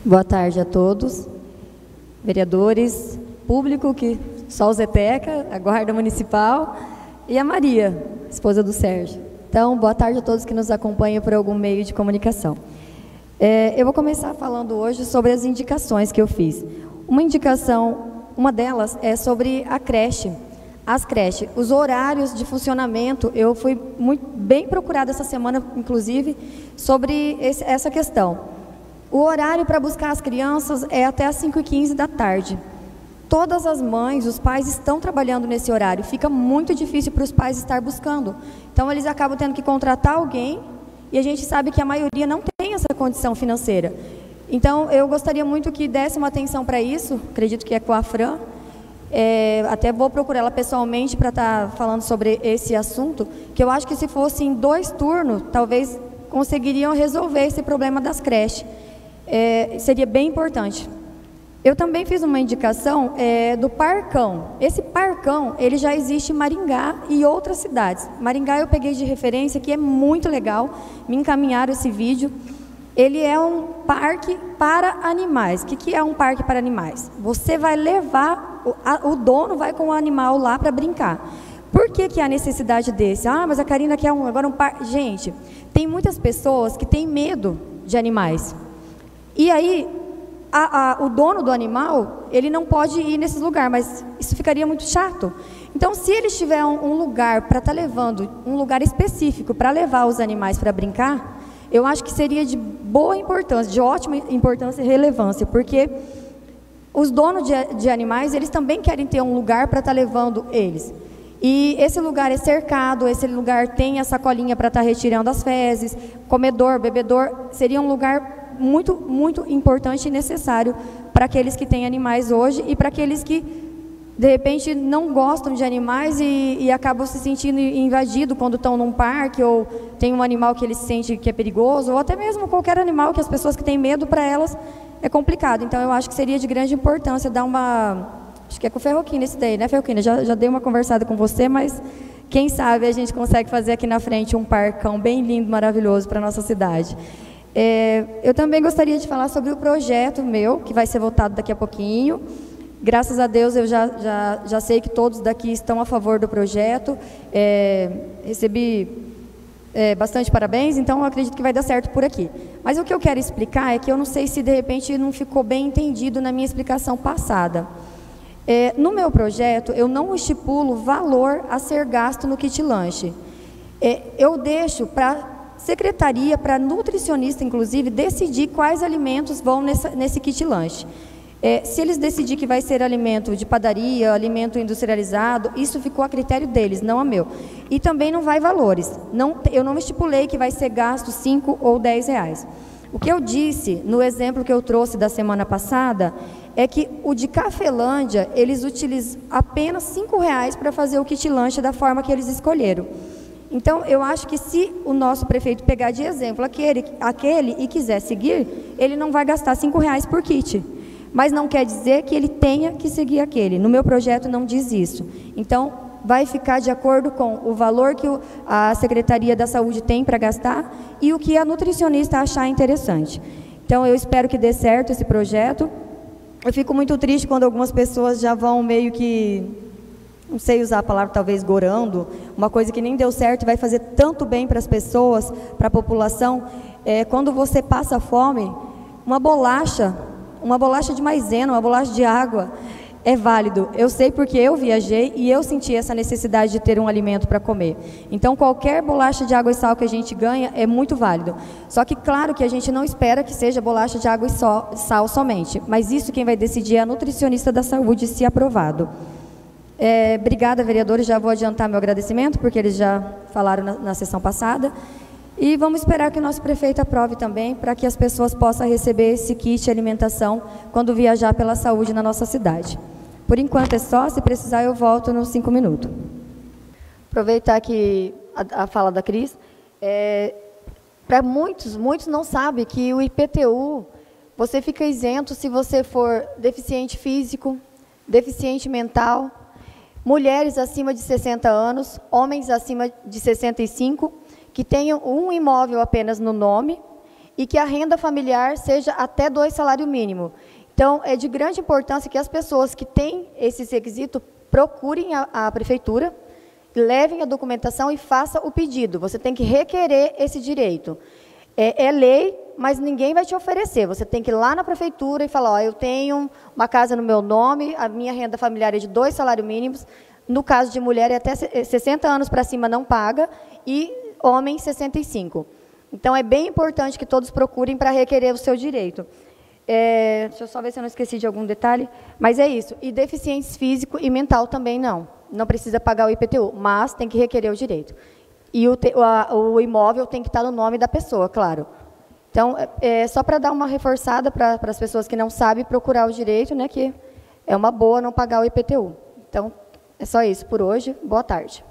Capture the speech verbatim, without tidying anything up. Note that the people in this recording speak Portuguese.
Boa tarde a todos, vereadores, público, que só o Zeteca, a Guarda Municipal e a Maria, esposa do Sérgio. Então, boa tarde a todos que nos acompanham por algum meio de comunicação. É, eu vou começar falando hoje sobre as indicações que eu fiz. Uma indicação, uma delas é sobre a creche. As creches, os horários de funcionamento, eu fui muito bem procurada essa semana, inclusive, sobre esse, essa questão. O horário para buscar as crianças é até às cinco e quinze da tarde. Todas as mães, os pais estão trabalhando nesse horário, fica muito difícil para os pais estar buscando. Então, eles acabam tendo que contratar alguém, e a gente sabe que a maioria não tem essa condição financeira. Então, eu gostaria muito que desse uma atenção para isso, acredito que é com a Fran. É, até vou procurar ela pessoalmente para estar tá falando sobre esse assunto, que eu acho que se fosse em dois turnos, talvez conseguiriam resolver esse problema das creches. É, seria bem importante. Eu também fiz uma indicação é, do Parcão. Esse Parcão, ele já existe em Maringá e outras cidades. Maringá eu peguei de referência, que é muito legal, me encaminharam esse vídeo. Ele é um parque para animais. O que, que é um parque para animais? Você vai levar, o, a, o dono vai com o animal lá para brincar. Por que, que há necessidade desse? Ah, mas a Karina quer um, agora um parque. Gente, tem muitas pessoas que têm medo de animais. E aí, a, a, o dono do animal, ele não pode ir nesse lugar, mas isso ficaria muito chato. Então, se ele tiver um, um lugar para estar tá levando, um lugar específico para levar os animais para brincar, eu acho que seria de boa importância, de ótima importância e relevância, porque os donos de, de animais, eles também querem ter um lugar para estar tá levando eles. E esse lugar é cercado, esse lugar tem a sacolinha para estar tá retirando as fezes, comedor, bebedor, seria um lugar muito, muito importante e necessário para aqueles que têm animais hoje e para aqueles que, de repente, não gostam de animais e, e acabam se sentindo invadidos quando estão num parque ou tem um animal que eles sentem que é perigoso, ou até mesmo qualquer animal que as pessoas que têm medo, para elas é complicado. Então, eu acho que seria de grande importância dar uma... Acho que é com o Ferroquina esse daí, né, Ferroquina? Já, já dei uma conversada com você, mas quem sabe a gente consegue fazer aqui na frente um parcão bem lindo, maravilhoso para a nossa cidade. É, eu também gostaria de falar sobre o projeto meu, que vai ser votado daqui a pouquinho. Graças a Deus, eu já, já, já sei que todos daqui estão a favor do projeto. É, recebi é, bastante parabéns, então eu acredito que vai dar certo por aqui. Mas o que eu quero explicar é que eu não sei se, de repente, não ficou bem entendido na minha explicação passada. É, no meu projeto, eu não estipulo valor a ser gasto no kit lanche. É, eu deixo para... secretaria, para nutricionista, inclusive, decidir quais alimentos vão nessa, nesse kit lanche. É, se eles decidirem que vai ser alimento de padaria, alimento industrializado, isso ficou a critério deles, não a meu. E também não vai valores. Não, eu não estipulei que vai ser gasto cinco ou dez reais. O que eu disse, no exemplo que eu trouxe da semana passada, é que o de Cafelândia, eles utilizam apenas cinco reais para fazer o kit lanche da forma que eles escolheram. Então, eu acho que se o nosso prefeito pegar de exemplo aquele, aquele e quiser seguir, ele não vai gastar cinco reais por kit. Mas não quer dizer que ele tenha que seguir aquele. No meu projeto não diz isso. Então, vai ficar de acordo com o valor que a Secretaria da Saúde tem para gastar e o que a nutricionista achar interessante. Então, eu espero que dê certo esse projeto. Eu fico muito triste quando algumas pessoas já vão meio que... não sei usar a palavra, talvez, gorando, uma coisa que nem deu certo e vai fazer tanto bem para as pessoas, para a população. É, quando você passa fome, uma bolacha, uma bolacha de maisena, uma bolacha de água, é válido. Eu sei porque eu viajei e eu senti essa necessidade de ter um alimento para comer. Então, qualquer bolacha de água e sal que a gente ganha é muito válido. Só que, claro, que a gente não espera que seja bolacha de água e sal somente, mas isso quem vai decidir é a nutricionista da saúde, se aprovado. É, obrigada, vereadores, já vou adiantar meu agradecimento, porque eles já falaram na, na sessão passada. E vamos esperar que o nosso prefeito aprove também, para que as pessoas possam receber esse kit de alimentação quando viajar pela saúde na nossa cidade. Por enquanto é só, se precisar eu volto nos cinco minutos. Aproveitar aqui a, a fala da Cris. É, para muitos, muitos não sabem que o I P T U, você fica isento se você for deficiente físico, deficiente mental, mulheres acima de sessenta anos, homens acima de sessenta e cinco, que tenham um imóvel apenas no nome e que a renda familiar seja até dois salários mínimos. Então, é de grande importância que as pessoas que têm esse requisito procurem a, a prefeitura, levem a documentação e façam o pedido. Você tem que requerer esse direito. É, é lei, mas ninguém vai te oferecer. Você tem que ir lá na prefeitura e falar, ó, eu tenho uma casa no meu nome, a minha renda familiar é de dois salários mínimos, no caso de mulher é até sessenta anos para cima não paga, e homem sessenta e cinco. Então, é bem importante que todos procurem para requerer o seu direito. É, deixa eu só ver se eu não esqueci de algum detalhe, mas é isso. E deficientes físico e mental também não. Não precisa pagar o I P T U, mas tem que requerer o direito. E o, te, a, o imóvel tem que estar no nome da pessoa, claro. Então, é, só para dar uma reforçada para as pessoas que não sabem procurar o direito, né, que é uma boa não pagar o I P T U. Então, é só isso por hoje. Boa tarde.